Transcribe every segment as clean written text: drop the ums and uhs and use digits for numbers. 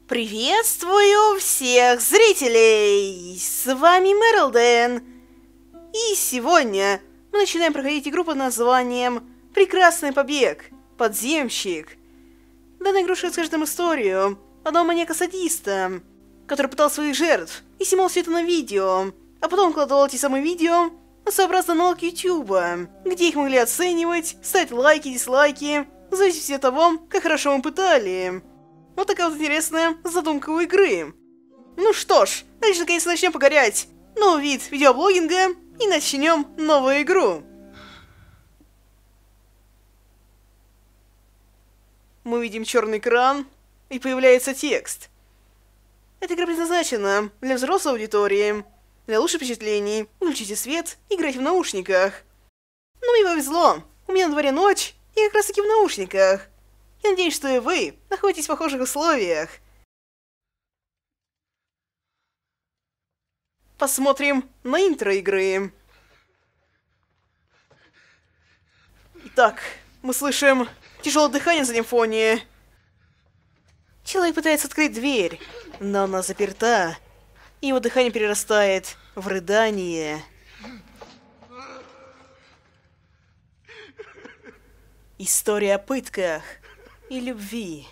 Приветствую всех зрителей! С вами Мерлден. И сегодня мы начинаем проходить игру под названием «Прекрасный побег. Подземщик». Данная игрушка расскажет нам историю одного маньяка-садиста, который пытал своих жертв и снимал все это на видео, а потом укладывал эти самые видео на своеобразный аналог Ютуба, где их могли оценивать, ставить лайки, дизлайки, в зависимости от того, как хорошо мы пытали. Вот такая вот интересная задумка у игры. Ну что ж, давайте наконец-то начнем покорять новый вид видеоблогинга и начнем новую игру. Мы видим черный экран, и появляется текст. Эта игра предназначена для взрослой аудитории. Для лучших впечатлений включите свет и играйте в наушниках. Но мне повезло, у меня на дворе ночь, и как раз таки в наушниках. Я надеюсь, что и вы находитесь в похожих условиях. Посмотрим на интро игры. Итак, мы слышим тяжелое дыхание на заднем фоне. Человек пытается открыть дверь, но она заперта. И его дыхание перерастает в рыдание. История о пытках и любви.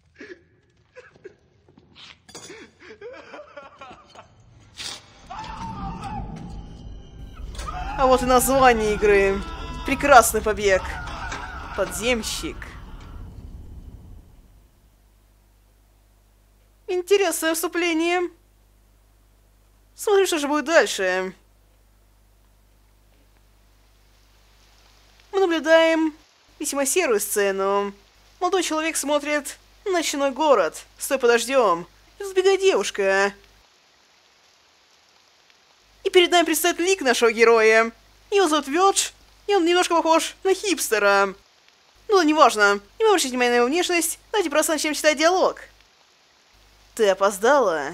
А вот и название игры. Прекрасный побег. Подземщик. Интересное вступление. Смотрим, что же будет дальше. Мы наблюдаем весьма серую сцену. Молодой человек смотрит на ночной город. Стой, подождем. И тут сбегает девушка. И перед нами предстает лик нашего героя. Его зовут Вердж, и он немножко похож на хипстера. Ну да неважно. Не обращайте внимания на его внешность. Давайте просто начнем читать диалог. Ты опоздала.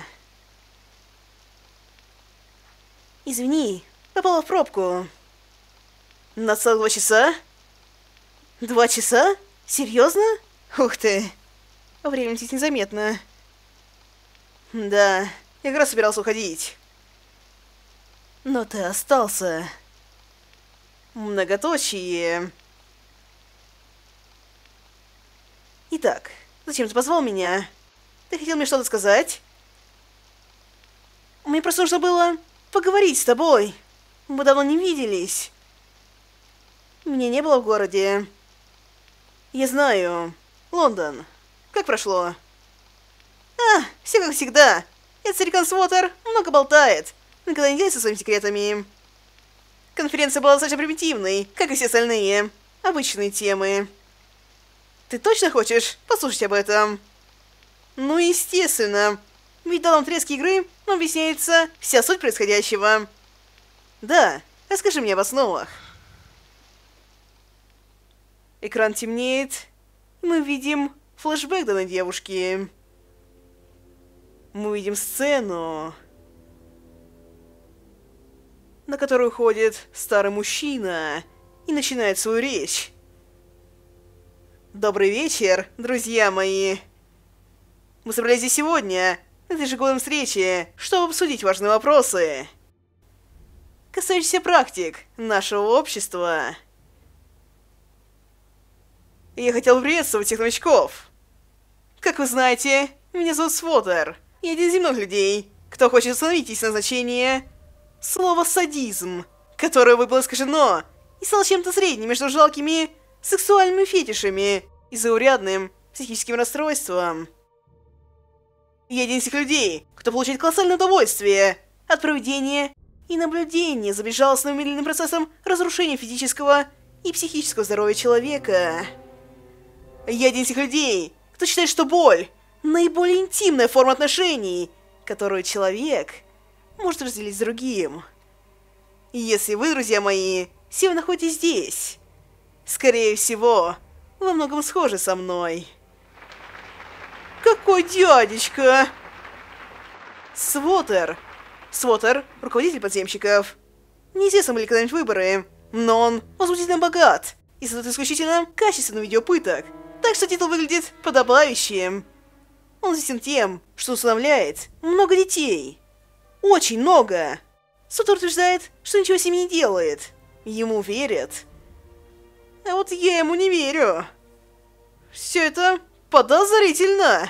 Извини, попала в пробку. На целых 2 часа? 2 часа? Серьезно? Ух ты. Время летит незаметно. Да, я как раз собирался уходить. Но ты остался. Многоточие. Итак, зачем ты позвал меня? Ты хотел мне что-то сказать? Мне просто нужно было поговорить с тобой. Мы давно не виделись. Меня не было в городе. Я знаю. Лондон. Как прошло? Все как всегда. Этот старикан Свотер много болтает. Никогда не делится своими секретами. Конференция была достаточно примитивной, как и все остальные. Обычные темы. Ты точно хочешь послушать об этом? Ну, естественно. Ведь в данном отрезке игры нам объясняется вся суть происходящего. Да, расскажи мне об основах. Экран темнеет, и мы видим флешбэк данной девушки. Мы видим сцену, на которую ходит старый мужчина и начинает свою речь. Добрый вечер, друзья мои. Мы собрались здесь сегодня, на этой ежегодной встрече, чтобы обсудить важные вопросы, касающиеся практик нашего общества. Я хотел приветствовать всех новичков. Как вы знаете, меня зовут Свотер. Я один из земных людей, кто хочет установить истинное значение слова «садизм», которое было искажено и стало чем-то средним между жалкими сексуальными фетишами и заурядным психическим расстройством. Я один из тех людей, кто получает колоссальное удовольствие от проведения и наблюдения за безжалостным медленным процессом разрушения физического и психического здоровья человека. Я один из тех людей, кто считает, что боль – наиболее интимная форма отношений, которую человек может разделить с другим. И если вы, друзья мои, все вы находитесь здесь, скорее всего, во многом схожи со мной. Какой дядечка! Свотер. Свотер – руководитель подземщиков. Неизвестно, были когда-нибудь выборы, но он возмутительно богат и создает исключительно качественное видео пыток. Так что титул выглядит подобающим. Он известен тем, что усыновляет много детей. Очень много. Суд утверждает, что ничего с ними не делает. Ему верят. А вот я ему не верю. Все это подозрительно.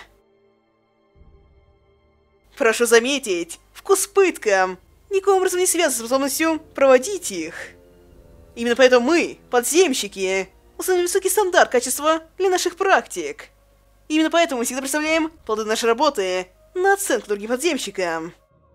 Прошу заметить, вкус к пыткам никоим образом не связан с способностью проводить их. Именно поэтому мы, подземщики, установили высокий стандарт качества для наших практик. Именно поэтому мы всегда представляем плоды нашей работы на оценку другим подземщикам.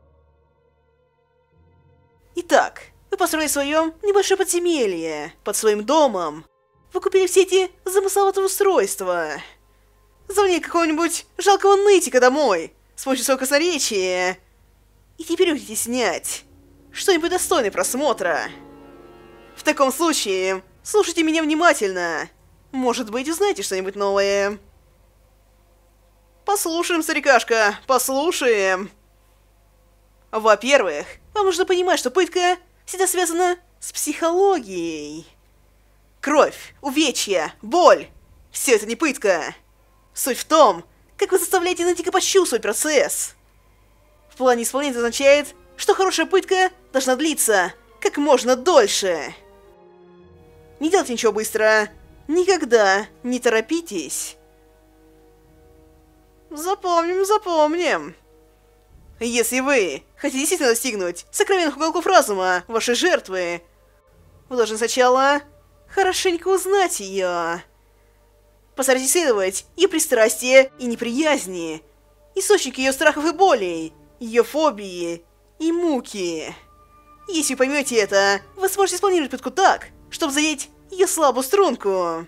Итак, вы построили свое небольшое подземелье под своим домом. Вы купили все эти замысловатые устройства. Звони какого-нибудь жалкого нытика домой с помощью своего красноречия. И теперь вы хотите снять что-нибудь достойное просмотра. В таком случае, слушайте меня внимательно. Может быть, узнаете что-нибудь новое. Послушаем, старикашка, послушаем. Во-первых, вам нужно понимать, что пытка всегда связана с психологией. Кровь, увечья, боль – все это не пытка. Суть в том, как вы заставляете нытика почувствовать процесс. В плане исполнения это означает, что хорошая пытка должна длиться как можно дольше. Не делайте ничего быстро. Никогда не торопитесь. Запомним, запомним. Если вы хотите действительно достигнуть сокровенных уголков разума вашей жертвы, вы должны сначала хорошенько узнать ее. Постарайтесь исследовать ее пристрастия и неприязни, источники ее страхов и болей, ее фобии и муки. Если вы поймете это, вы сможете исполнировать пытку так, чтобы задеть ее слабую струнку.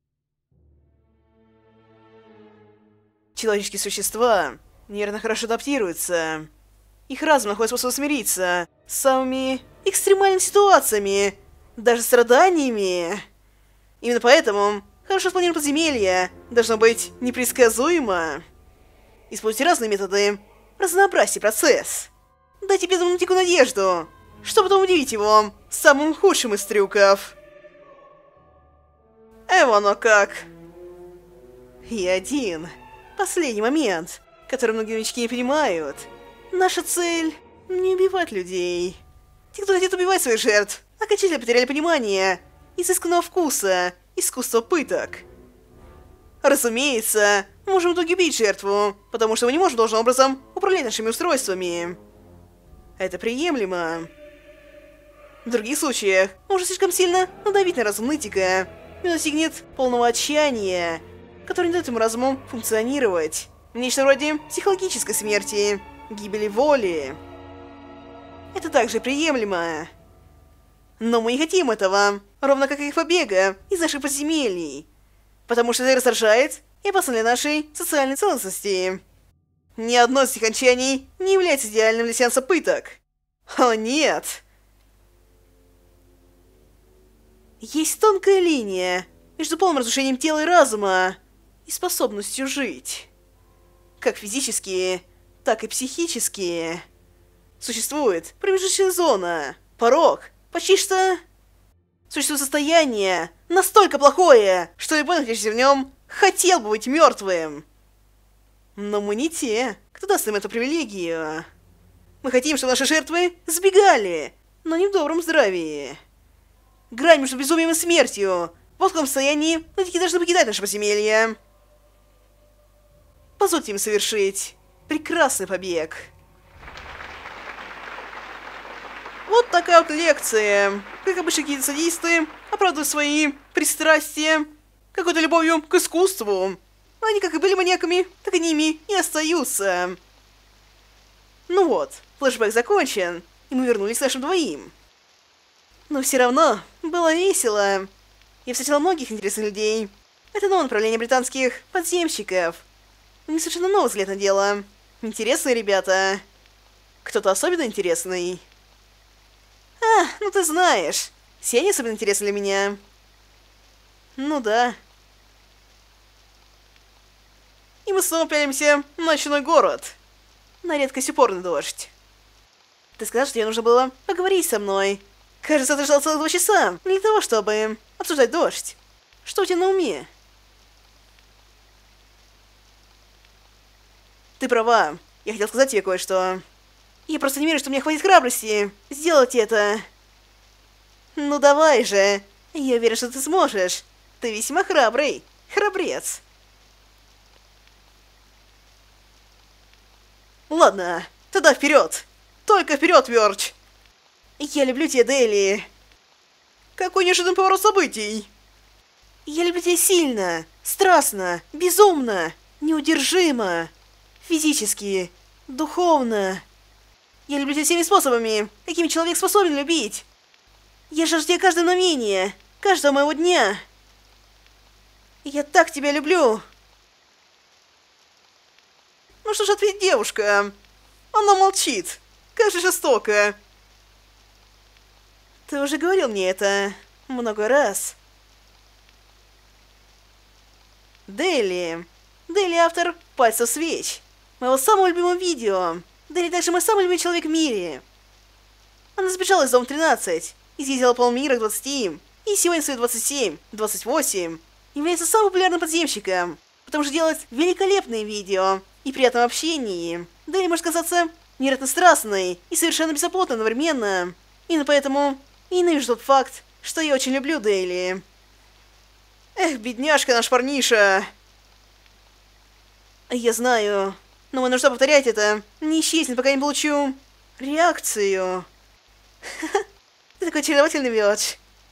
Человеческие существа нервно хорошо адаптируются. Их разум находит способ смириться с самыми экстремальными ситуациями, даже страданиями. Именно поэтому хорошо спланировано подземелье должно быть непредсказуемо. Используйте разные методы, разнообразьте процесс. Дайте бедному нытику надежду, чтобы потом удивить его самым худшим из трюков. Оно как. И один последний момент, который многие новички не понимают. Наша цель — не убивать людей. Те, кто хотят убивать своих жертв, окончательно потеряли понимание изысканного вкуса искусства пыток. Разумеется, мы можем в итоге убить жертву, потому что мы не можем должным образом управлять нашими устройствами. Это приемлемо. В других случаях можно слишком сильно надавить на разум нытика, и он достигнет полного отчаяния, которое не дает ему разуму функционировать. Нечто вроде психологической смерти, гибели воли. Это также приемлемо. Но мы не хотим этого, ровно как и их побега из наших подземелий, потому что это раздражает и опасно для нашей социальной целостности. Ни одно из этих окончаний не является идеальным для сеанса пыток. О нет! Есть тонкая линия между полным разрушением тела и разума и способностью жить. Как физически, так и психически. Существует промежуточная зона, порог, почти что... Существует состояние настолько плохое, что любой, находящийся в нем, хотел бы быть мертвым. Но мы не те, кто даст им эту привилегию. Мы хотим, чтобы наши жертвы сбегали, но не в добром здравии. Грань между безумием и смертью. В таком состоянии нытики должны покидать наше подземелье. Позвольте им совершить прекрасный побег. Вот такая вот лекция. Как обычно, какие-то садисты оправдывают свои пристрастия какой-то любовью к искусству. Они как и были маньяками, так и ними и остаются. Ну вот, флешбэк закончен, и мы вернулись к нашим двоим. Но все равно было весело. Я встретила многих интересных людей. Это новое направление британских подземщиков. У них совершенно новый взгляд на дело. Интересные ребята. Кто-то особенно интересный. Ну ты знаешь, все они особенно интересны для меня. Ну да. И мы снова пялимся в ночной город. На редкость упорный дождь. Ты сказал, что тебе нужно было поговорить со мной. Кажется, ты ждал целых 2 часа для того, чтобы обсуждать дождь. Что у тебя на уме? Ты права. Я хотел сказать тебе кое-что. Я просто не верю, что у меня хватит храбрости сделать это. Ну давай же. Я уверен, что ты сможешь. Ты весьма храбрый. Храбрец. Ладно, тогда вперед. Только вперед, Вёрч. Я люблю тебя, Дейли. Какой неожиданный поворот событий. Я люблю тебя сильно, страстно, безумно, неудержимо, физически, духовно. Я люблю тебя всеми способами, какими человек способен любить. Я жажду тебя каждое мгновение, каждого моего дня. Я так тебя люблю. Ну что ж ответить девушка? Она молчит. Как же жестоко. Ты уже говорил мне это много раз. Дейли. Дейли автор «Пальцев свеч». Моего самого любимого видео. Дейли также мой самый любимый человек в мире. Она сбежала из дома 13, изъездила полмира к 20, и сегодня свои 27, 28 является самым популярным подземщиком, потому что делает великолепные видео и приятном общении. Дейли может казаться невероятно страстной и совершенно беззаботной одновременно. Именно поэтому я ненавижу тот факт, что я очень люблю Дейли. Эх, бедняжка наш парниша. Я знаю, но мне нужно повторять это. Не исчезнет, пока я не получу реакцию. Ты такой очаровательный, Вёрч.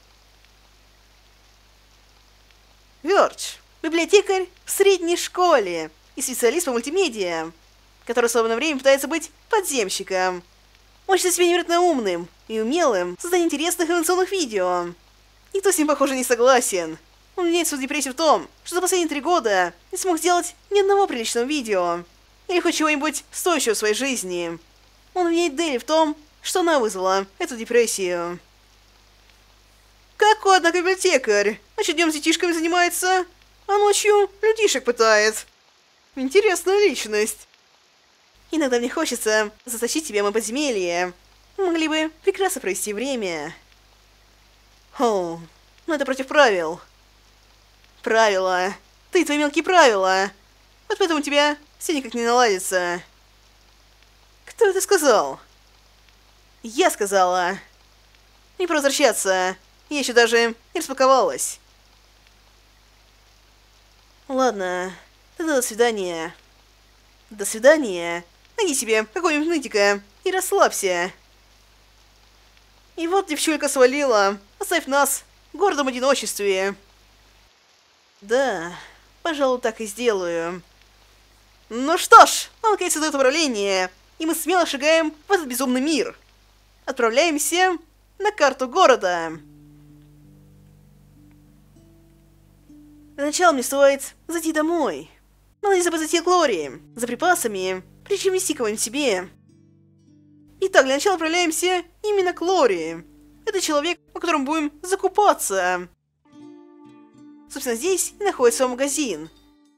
Вёрч. Библиотекарь в средней школе и специалист по мультимедиа, который в свободное время пытается быть подземщиком. Он считает себя невероятно умным и умелым в создании интересных инновационных видео. Никто с ним, похоже, не согласен. Он меняет свою депрессию в том, что за последние 3 года не смог сделать ни одного приличного видео. Или хоть чего-нибудь стоящего в своей жизни. Он обвиняет Дейли в том, что она вызвала эту депрессию. Какой, однако, библиотекарь? Значит, днем с детишками занимается, а ночью людишек пытает. Интересная личность. Иногда мне хочется затащить тебя в мое подземелье. Мы могли бы прекрасно провести время. О, но это против правил. Правила. Ты и твои мелкие правила. Вот поэтому у тебя все никак не наладится. Кто это сказал? Я сказала. Не пора возвращаться. Я еще даже не распаковалась. Ладно, тогда до свидания. До свидания. Найди себе какого-нибудь нытика и расслабься. И вот девчулька свалила, оставив нас в гордом одиночестве. Да, пожалуй, так и сделаю. Ну что ж, он наконец-то дает управление, и мы смело шагаем в этот безумный мир. Отправляемся на карту города. Для начала мне стоит зайти домой. Надо не забыть зайти к Лори за припасами, прежде чем вести кого-нибудь себе. Итак, для начала отправляемся именно к Лори. Это человек, у котором будем закупаться. Собственно, здесь и находится магазин.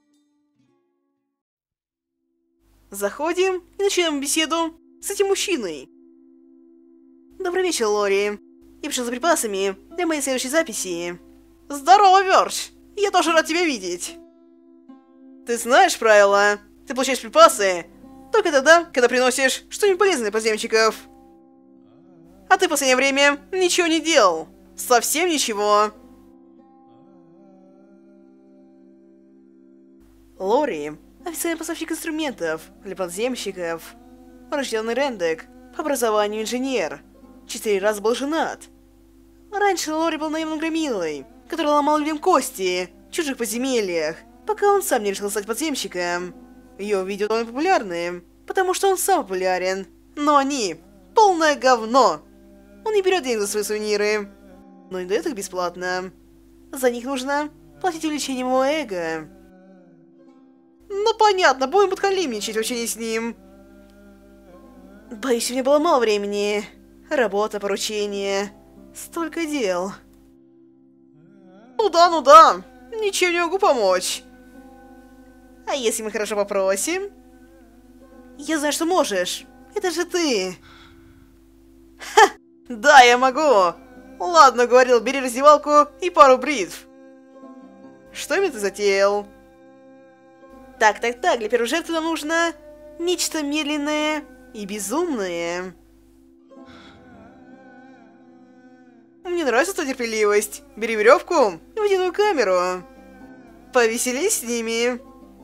Заходим и начинаем беседу с этим мужчиной. Добрый вечер, Лори. Я пришел за припасами для моей следующей записи. Здорово, Вёрч! Я тоже рад тебя видеть. Ты знаешь правила? Ты получаешь припасы только тогда, когда приносишь что-нибудь полезное подземщиков. А ты в последнее время ничего не делал. Совсем ничего. Лори – официальный поставщик инструментов для подземщиков. Рожденный Рендек, по образованию инженер. 4 раза был женат. Раньше Лори был наемным громилой, который ломал людям кости в чужих подземельях, пока он сам не решил стать подземщиком. Его видео довольно популярны, потому что он сам популярен, но они полное говно. Он не берет денег за свои сувениры, но и дает их бесплатно. За них нужно платить увеличением его эго. Ну понятно, будем подхалимничать в общении с ним. Боюсь, у меня было мало времени. Работа, поручения, столько дел. Ну да, ничем не могу помочь. А если мы хорошо попросим? Я знаю, что можешь. Это же ты. Ха, да, я могу. Ладно, говорил, бери раздевалку и пару бритв. Что именно ты затеял? Так, для первой жертвы нам нужно Нечто медленное и безумное. Мне нравится твоя терпеливость. Бери веревку и водяную камеру. Повеселись с ними.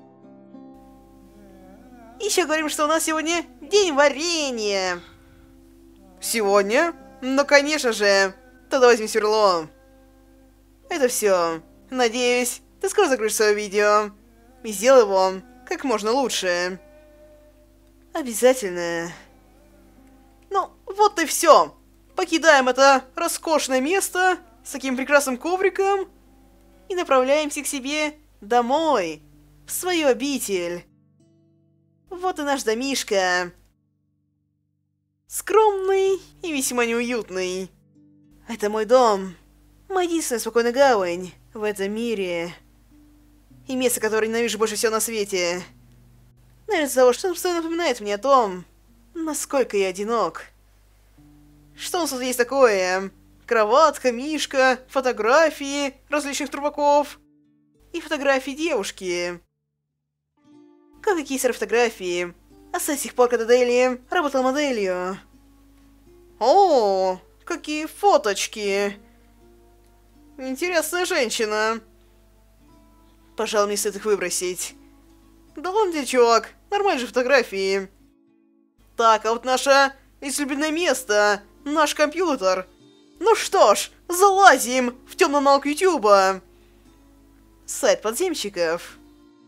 Еще говорим, что у нас сегодня день варенья. Сегодня? Ну, конечно же. Тогда возьми сверло. Это все. Надеюсь, ты скоро закроешь свое видео. И сделай его как можно лучше. Обязательно. Ну, вот и все. Покидаем это роскошное место с таким прекрасным ковриком и направляемся к себе домой, в свою обитель. Вот и наш домишко. Скромный и весьма неуютный. Это мой дом. Моя единственная спокойная гавань в этом мире. И место, которое ненавижу больше всего на свете. Наверное, из-за того, что он постоянно напоминает мне о том, насколько я одинок. Что у нас тут есть такое? Кроватка, мишка, фотографии различных трубаков и фотографии девушки. Как какие фотографии? А с тех пор, когда Дели работала моделью. О, какие фоточки! Интересная женщина. Пожалуй, мне стоит их выбросить. Да ладно, чувак, нормальные же фотографии. Так, а вот наше излюбленное место, наш компьютер. Ну что ж, залазим в темный аналог Ютуба. Сайт подземщиков.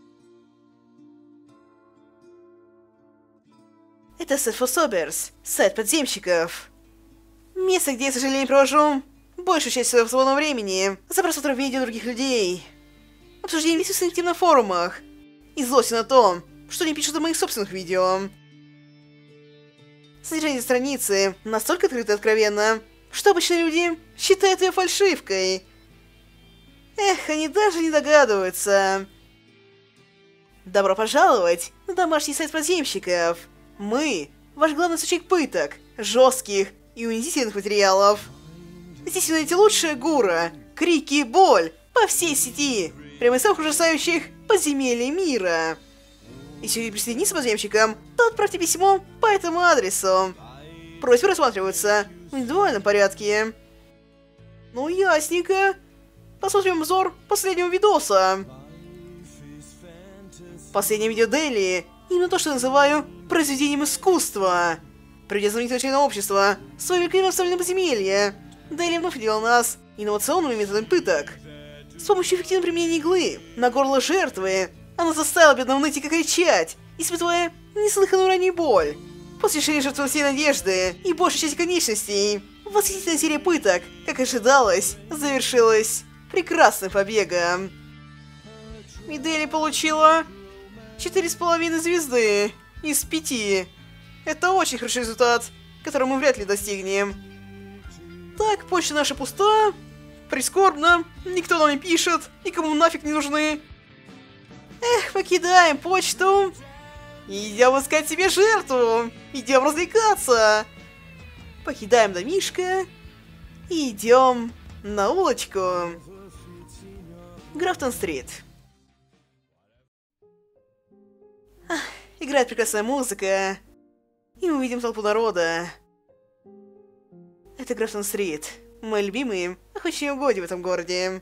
Это Set for Sobers, сайт подземщиков. Место, где я, к сожалению, провожу большую часть своего свободного времени за просмотром видео других людей. Обсуждение дискуссий на форумах. И злости на том, что они пишут о моих собственных видео. Содержание страницы настолько открыто и откровенно, что обычные люди считают ее фальшивкой. Эх, они даже не догадываются. Добро пожаловать на домашний сайт подземщиков. Мы – ваш главный источник пыток, жестких и унизительных материалов. Здесь вы найдете лучшее гура, крики и боль по всей сети, прямо из самых ужасающих подземелий мира. Если вы присоединитесь к подземщикам, то отправьте письмо по этому адресу. Просьбы рассматриваются в индивидуальном порядке. Ну, ясненько. Посмотрим обзор последнего видоса. Последнее видео Дели, именно то, что я называю произведением искусства. Приведя знаменитое членов общества, свое великолепное вставленное подземелье, Дели вновь делал нас инновационными методами пыток. С помощью эффективного применения иглы на горло жертвы она заставила бедного нытика кричать, испытывая неслыханную ранее боль. После лишения жертвы всей надежды и большей части конечностей, восхитительная серия пыток, как ожидалось, завершилась прекрасным побегом. И Дели получила 4,5 звезды из 5. Это очень хороший результат, который мы вряд ли достигнем. Так, почта наша пуста. Прискорбно, никто нам не пишет, никому нафиг не нужны. Эх, покидаем почту. Идем искать себе жертву. Идем развлекаться. Покидаем домишко. И идем на улочку. Графтон-стрит. Играет прекрасная музыка. И мы видим толпу народа. Это Графтон-стрит. Мой любимый охотничьи угодья в этом городе.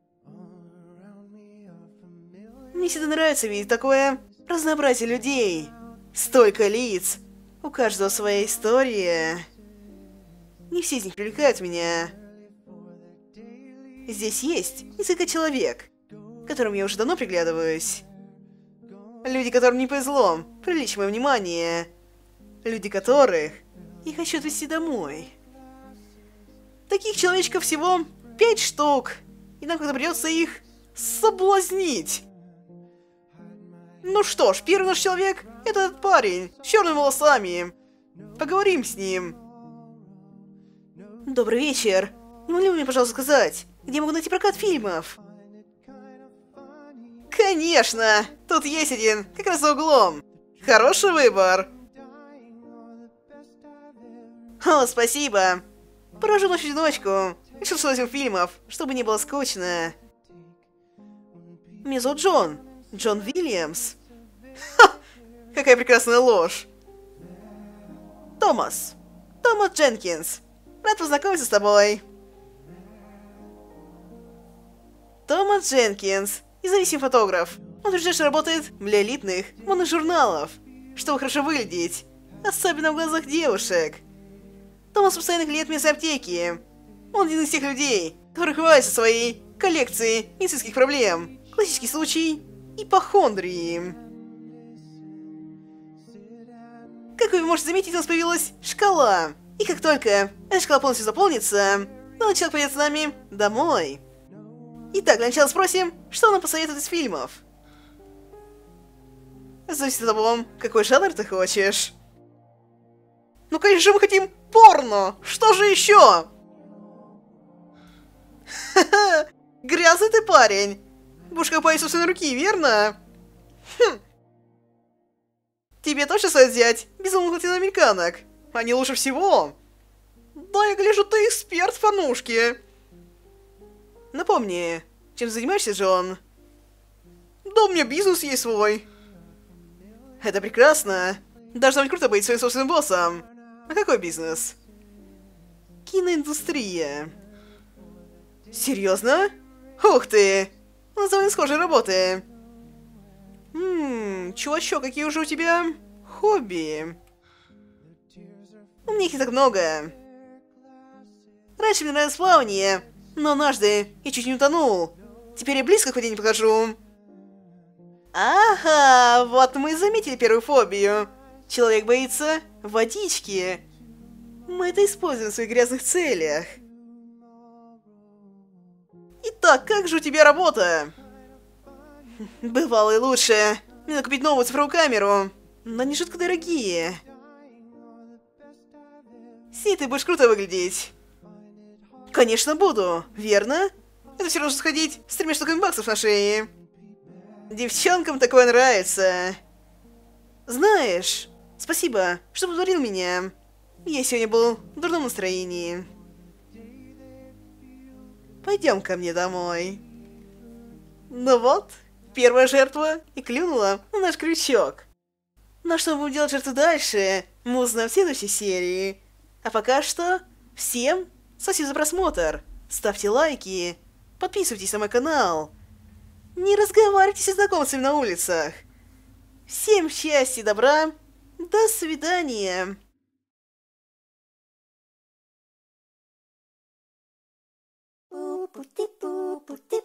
Мне всегда нравится видеть такое разнообразие людей. Столько лиц. У каждого своя история. Не все из них привлекают меня. Здесь есть несколько человек, которым я уже давно приглядываюсь. Люди, которым не повезло привлечь мое внимание. Люди, которых я хочу отвезти домой. Таких человечков всего 5 штук, и нам как-то придется их соблазнить. Ну что ж, первый наш человек — это этот парень с черными волосами. Поговорим с ним. Добрый вечер. Не могли бы мне, пожалуйста, сказать, где я могу найти прокат фильмов? Конечно! Тут есть один, как раз за углом. Хороший выбор. О, спасибо. Провожу ночь в одиночку. Решил, что возьму фильмов, чтобы не было скучно. Меня зовут Джон. Джон Уильямс. Ха! Как какая прекрасная ложь. Томас. Томас Дженкинс. Рад познакомиться с тобой. Томас Дженкинс. Независимый фотограф. Он утверждает, что работает для элитных модных журналов, чтобы хорошо выглядеть. Особенно в глазах девушек. Томас постоянно клиент местной аптеки. Он один из тех людей, которые хвалятся своей коллекцией медицинских проблем. Классический случай ипохондрии. Как вы можете заметить, у нас появилась шкала. И как только эта шкала полностью заполнится, новый человек пойдет с нами домой. Итак, для начала спросим, что он нам посоветует из фильмов. Зависит от того, какой жанр ты хочешь. Ну, конечно же, мы хотим порно! Что же еще? Ха-ха! Грязный ты парень! Будешь копать собственной руки, верно? Хм. Тебе точно стоит взять безумных латиноамериканок? Они лучше всего. Да, я гляжу, ты эксперт в порнушке. Напомни, чем занимаешься, Джон? Да, у меня бизнес есть свой. Это прекрасно. Должно быть круто быть своим собственным боссом. А какой бизнес? Киноиндустрия. Серьезно? Ух ты! У нас довольно схожие работы. Чувачок, какие уже у тебя хобби? У меня их не так много. Раньше мне нравилось плавание, но однажды я чуть не утонул. Теперь я близко к воде не покажу. Ага, вот мы и заметили первую фобию. Человек боится водички. Мы это используем в своих грязных целях. Итак, как же у тебя работа? Бывало и лучше. Мне надо купить новую цифровую камеру. Но они жутко дорогие. Си, ты будешь круто выглядеть. Конечно, буду, верно? Это все равно, что сходить с 3 штуками баксов на шее. Девчонкам такое нравится. Знаешь, спасибо, что подварил меня. Я сегодня был в дурном настроении. Пойдем ко мне домой. Ну вот, первая жертва и клюнула на наш крючок. Но что мы будем делать жертву дальше, мы узнаем в следующей серии. А пока что, всем спасибо за просмотр. Ставьте лайки, подписывайтесь на мой канал. Не разговаривайте с незнакомцами на улицах. Всем счастья и добра. До свидания. Пу-пу-ти-пу-пу-ти.